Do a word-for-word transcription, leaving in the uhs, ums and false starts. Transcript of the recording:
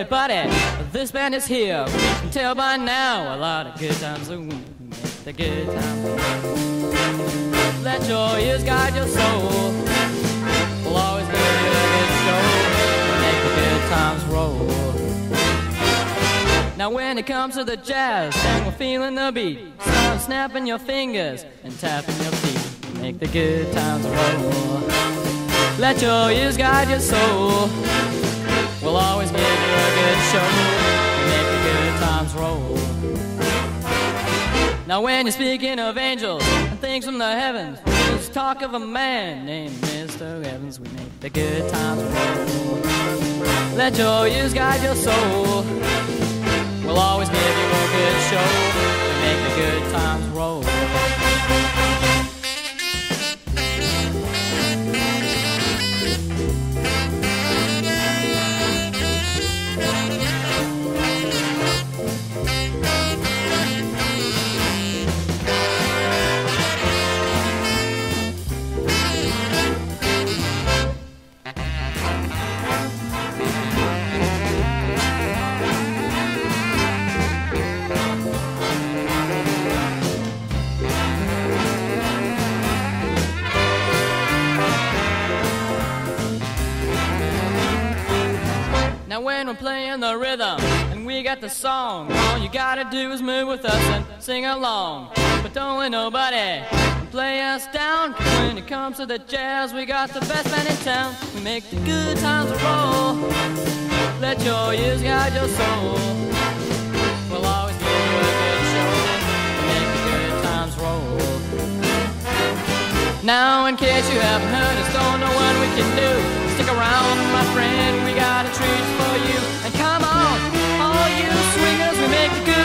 everybody, this band is here. You can tell by now a lot of good times will make the good times. Let your ears guide your soul. We'll always give you a good show. Make the good times roll. Now when it comes to the jazz, and we're feeling the beat, start snapping your fingers and tapping your feet. Make the good times roll. Let your ears guide your soul. We'll always give you a good show. Make the good times roll. Now when you're speaking of angels and things from the heavens, just talk of a man named Mister Evans. We make the good times roll. Let your ears guide your soul. We'll always give you a good show. Make the good times roll. Now when we're playing the rhythm and we got the song, all you gotta do is move with us and sing along. But don't let nobody play us down, 'cause when it comes to the jazz, we got the best band in town. We make the good times roll. Let your ears guide your soul. We'll always give you a good show. Make the good times roll. Now in case you haven't heard us, don't know what we can do, stick around, my friend, we got a treat for you. And come on, all you swingers, we make the good